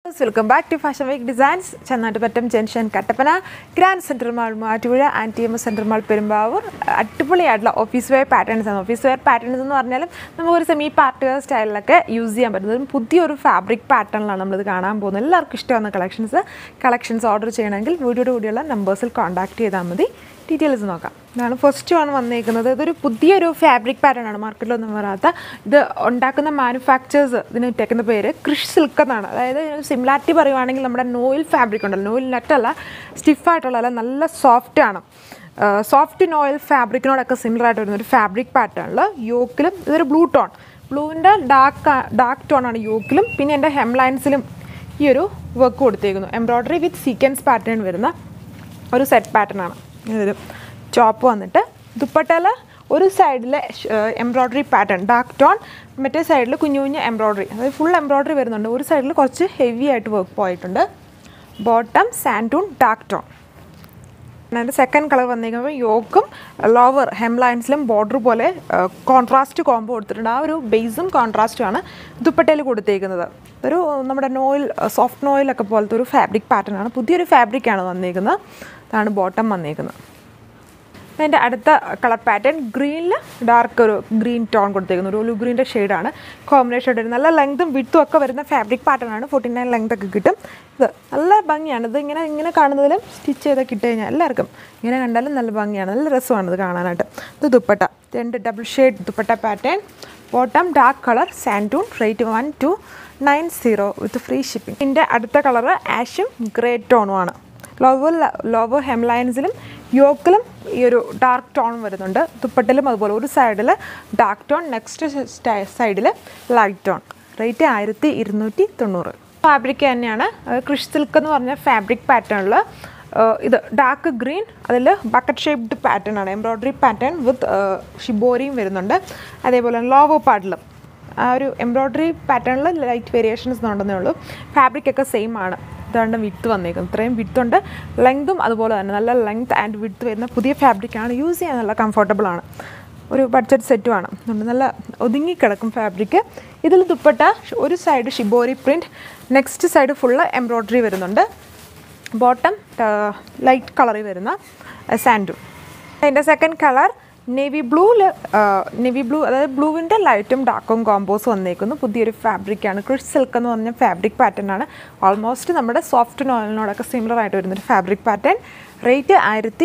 Welcome back to Fashion Week Designs. Channatapattam Junction Kattapana, Grand Central Mall Matuvuzha and TMS Central Mall Perumbavoor. അടിപൊളിയായിട്ടുള്ള office wear patterns ആണ്. Office wear patterns എന്ന് പറഞ്ഞാൽ നമുക്കൊരു semi party wear സ്റ്റൈലിലൊക്കെ use ചെയ്യാൻ പറ്റുന്നത് പുതിയൊരു fabric പാറ്റേണിലാണ് നമ്മളിത് കാണാൻ പോകുന്നത്. എല്ലാവർക്കും ഇഷ്ടമാണ് കളക്ഷൻസ് ഓർഡർ ചെയ്യണമെങ്കിൽ വീഡിയോയുടെ കൂടിയുള്ള നമ്പേഴ്സിൽ കോൺടാക്ട് ചെയ്താൽ മതി. ഡീറ്റെയിൽസ് നോക്കാം. ഇതാണ് ഫസ്റ്റ് ആണ് വന്നിരിക്കുന്നത്. ഇതൊരു പുതിയൊരു ഫാബ്രിക് പാറ്റേൺ ആണ്, മാർക്കറ്റിലൊന്നും വരാത്ത. ഇത് ഉണ്ടാക്കുന്ന മാനുഫാക്ചേഴ്സ് ഇതിന് ഇട്ടേക്കുന്ന പേര് ക്രിഷ് സിൽക്ക് എന്നാണ്. അതായത് സിമിലാരിറ്റി പറയുവാണെങ്കിൽ നമ്മുടെ നോയിൽ ഫാബ്രിക് ഉണ്ടല്ലോ, നോയിൽ നെറ്റല്ല, സ്റ്റിഫായിട്ടുള്ള നല്ല സോഫ്റ്റ് ആണ്. സോഫ്റ്റ് നോയിൽ ഫാബ്രിക്കിനോടൊക്കെ സിമിലർ ആയിട്ട് വരുന്ന ഒരു ഫാബ്രിക് പാറ്റേണിൽ യോക്കിലും ഇതൊരു ബ്ലൂവിൻ്റെ ഡാർക്ക് ടോൺ ആണ് യോക്കിലും. പിന്നെ എൻ്റെ ഹെം ലൈൻസിലും ഈ ഒരു വർക്ക് കൊടുത്തേക്കുന്നു. എംബ്രോയ്ഡറി വിത്ത് സീക്വൻസ് പാറ്റേൺ വരുന്ന ഒരു സെറ്റ് പാറ്റേൺ ആണ്. ഇതൊരു ചോപ്പ് വന്നിട്ട് ദുപ്പട്ടയിൽ ഒരു സൈഡിൽ എംബ്രോയ്ഡറി പാറ്റേൺ ഡാർക്ക് ടോൺ, മറ്റേ സൈഡിൽ കുഞ്ഞു എംബ്രോയ്ഡറി, അതായത് ഫുൾ എംബ്രോയ്ഡറി വരുന്നുണ്ട്. ഒരു സൈഡിൽ കുറച്ച് ഹെവി ആയിട്ട് വർക്ക് പോയിട്ടുണ്ട്. Bottom santoon dark tone. അതിൻ്റെ സെക്കൻഡ് കളർ വന്നിരിക്കുന്നത് യോക്കും ലോവർ ഹെം ലൈൻസിലും ബോർഡർ പോലെ കോൺട്രാസ്റ്റ് കോംബോ കൊടുത്തിട്ടുണ്ട്. ആ ഒരു ബേസും കോൺട്രാസ്റ്റുമാണ് ദുപ്പട്ടയിൽ കൊടുത്തേക്കുന്നത്. ഒരു നമ്മുടെ നോയിൽ, സോഫ്റ്റ് നോയിലൊക്കെ പോലത്തെ ഒരു ഫാബ്രിക് പാറ്റേൺ ആണ്. പുതിയൊരു ഫാബ്രിക്കാണ് വന്നിരിക്കുന്നത്. അതാണ് ബോട്ടം വന്നിരിക്കുന്നത്. അതിൻ്റെ അടുത്ത കളർ പാറ്റേൺ ഗ്രീനിൽ ഡാർക്ക് ഒരു ഗ്രീൻ ടോൺ കൊടുത്തേക്കുന്നു. ഒരു ഒലിവ് ഗ്രീൻ്റെ ഷെയ്ഡാണ് കോമ്പിനേഷൻ ആയിട്ട്. നല്ല ലെങ്തും വിഡ്ത്തും ഒക്കെ വരുന്ന ഫാബ്രിക് പാറ്റേൺ ആണ്. 49 ലെങ്ത് ഒക്കെ കിട്ടും. ഇത് നല്ല ഭംഗിയാണ്. ഇത് ഇങ്ങനെ കാണുന്നതിലും സ്റ്റിച്ച് ചെയ്തൊക്കെ ഇട്ട് കഴിഞ്ഞാൽ എല്ലാവർക്കും ഇങ്ങനെ കണ്ടാലും നല്ല ഭംഗിയാണ്, നല്ല രസമാണ് ഇത് കാണാനായിട്ട്. ഇത് dupatta, 2 double shade dupatta pattern. Bottom dark colour santoon, rate 1290 with free shipping. ഇതിൻ്റെ അടുത്ത കളർ ആഷും ഗ്രേ ടോണുമാണ്. ലോവർ ഹെം ലൈൻസിലും യോക്കിലും ഈ ഒരു ഡാർക്ക് ടോൺ വരുന്നുണ്ട്. ദുപ്പട്ടയിലും അതുപോലെ ഒരു സൈഡിൽ ഡാർക്ക് ടോൺ, നെക്സ്റ്റ് സൈഡിൽ ലൈറ്റ് ടോൺ. റേറ്റ് 1290. ഫാബ്രിക് തന്നെയാണ്. ക്രിഷ് സിൽക്ക് എന്ന് പറഞ്ഞ ഫാബ്രിക് പാറ്റേണിൽ ഇത് ഡാർക്ക് ഗ്രീൻ, അതിൽ ബക്കറ്റ് ഷേപ്ഡ് പാറ്റേൺ ആണ്. എംബ്രോയ്ഡറി പാറ്റേൺ വിത്ത് ഷിബോരിയും വരുന്നുണ്ട്. അതേപോലെ ലോവർ പാർട്ടിലും ആ ഒരു എംബ്രോയ്ഡറി പാറ്റേണിൽ ലൈറ്റ് വേരിയേഷൻസ് ഉണ്ടെന്നേ ഉള്ളൂ. ഫാബ്രിക് ഒക്കെ സെയിം ആണ്. ഇതാണ് വിഡ്ത്ത് വന്നേക്കുന്നത്. ഇത്രയും വിഡ്ത്തുണ്ട്, ലെങ്തും അതുപോലെ തന്നെ നല്ല ലെങ്ത് ആൻഡ് വിഡ്ത്ത് വരുന്ന പുതിയ ഫാബ്രിക്കാണ്. യൂസ് ചെയ്യാൻ നല്ല കംഫർട്ടബിളാണ്. ഒരു ബഡ്ജറ്റ് സെറ്റുമാണ്. നല്ല ഒതുങ്ങിക്കിടക്കും ഫാബ്രിക്. ഇതിൽ ദുപ്പട്ട ഒരു side shibori print, next side full embroidery വരുന്നുണ്ട്. ബോട്ടം ലൈറ്റ് കളറിൽ വരുന്ന സാൻഡൂൺ. അതിൻ്റെ സെക്കൻഡ് കളർ നേവി ബ്ലൂ, അതായത് ബ്ലൂവിൻ്റെ ലൈറ്റും ഡാർക്കും കോമ്പോസ് വന്നേക്കുന്നു. പുതിയൊരു ഫാബ്രിക്കാണ്. ക്രിഷ് സിൽക്ക് എന്ന് പറഞ്ഞ ഫാബ്രിക് പാറ്റേൺ ആണ്. ഓൾമോസ്റ്റ് നമ്മുടെ സോഫ്റ്റ് നോയിലിനോടൊക്കെ സിമിലർ ആയിട്ട് വരുന്നൊരു ഫാബ്രിക് പാറ്റേൺ. റേറ്റ്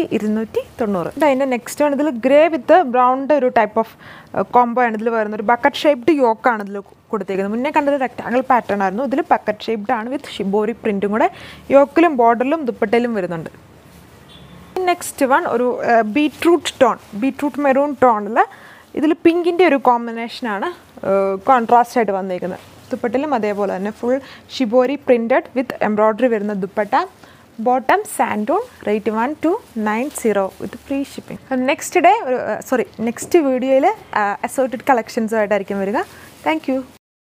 1290. അതിൻ്റെ നെക്സ്റ്റ് ആണ് ഇതിൽ ഗ്രേ വിത്ത് ബ്രൗണിൻ്റെ ഒരു ടൈപ്പ് ഓഫ് കോംബോ ആണ് ഇതിൽ വരുന്നത്. ഒരു ബക്കറ്റ് ഷേപ്ഡ് യോക്കാണ് ഇതിൽ കൊടുത്തേക്കുന്നത്. മുന്നേ കണ്ടത് റെക്ടാങ്കിൾ പാറ്റേൺ ആയിരുന്നു. ഇതിൽ ബക്കറ്റ് ഷേപ്ഡ് ആണ് വിത്ത് ഷിബോരി പ്രിൻറ്റും കൂടെ യോക്കിലും ബോർഡറിലും ദുപ്പട്ടയിലും വരുന്നുണ്ട്. നെക്സ്റ്റ് വൺ ഒരു ബീട്രൂട്ട് മെറൂൺ ടോണിൽ ഇതിൽ പിങ്കിൻ്റെ ഒരു കോമ്പിനേഷനാണ് കോൺട്രാസ്റ്റ് ആയിട്ട് വന്നിരിക്കുന്നത്. ദുപ്പട്ടയിലും അതേപോലെ തന്നെ full shibori printed with embroidery വരുന്ന dupatta. Bottom santoon, rate 1290 with free shipping. Next വീഡിയോയിൽ അസോർട്ടഡ് കളക്ഷൻസുമായിട്ടായിരിക്കും വരിക. Thank U.